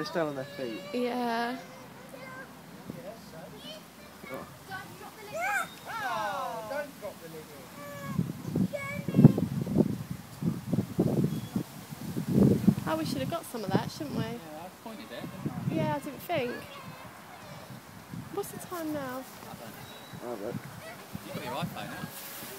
they stand on their feet. Yeah. Oh. Don't drop the lid. Oh, we should have got some of that, shouldn't we? Yeah, I pointed it, didn't I? Yeah, I didn't think. What's the time now? I don't know. Oh, look. You've got your iPhone out.